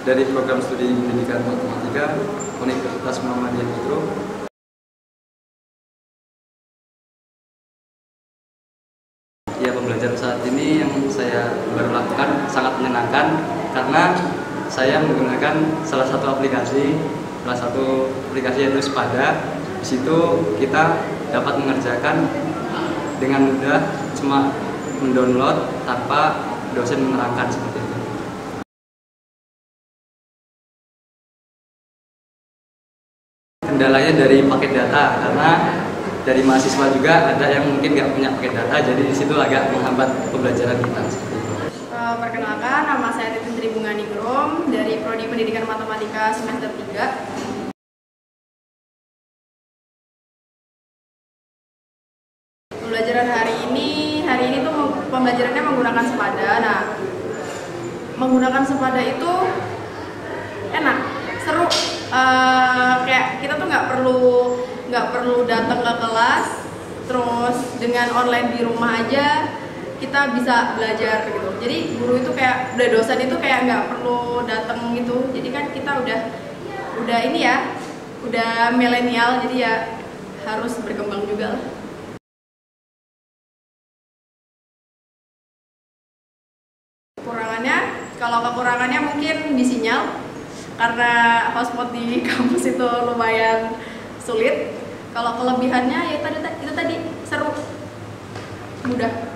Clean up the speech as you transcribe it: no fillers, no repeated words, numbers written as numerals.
dari program studi pendidikan matematika Universitas Muhammadiyah Putro. Ya, pembelajaran saat ini yang saya baru lakukan sangat menyenangkan karena saya menggunakan salah satu aplikasi yaitu Spada. Di situ kita dapat mengerjakan dengan mudah, cuma mendownload tanpa dosen menerangkan seperti itu. Kendalanya dari paket data, karena dari mahasiswa juga ada yang mungkin nggak punya paket data, jadi di situ agak menghambat pembelajaran kita seperti itu. Perkenalkan, nama saya Titin Tribunganingrum dari Prodi Pendidikan Matematika semester 3. Pembelajaran hari ini tuh pembelajarannya menggunakan Spada. Nah, menggunakan Spada itu enak, seru. Kayak kita tuh nggak perlu datang ke kelas, terus dengan online di rumah aja kita bisa belajar gitu. Jadi guru itu kayak dosen itu kayak nggak perlu datang gitu. Jadi kan kita udah ini ya, udah milenial, jadi ya harus berkembang juga lah. Kalau kekurangannya mungkin di sinyal, karena hotspot di kampus itu lumayan sulit. Kalau kelebihannya ya itu tadi seru, mudah.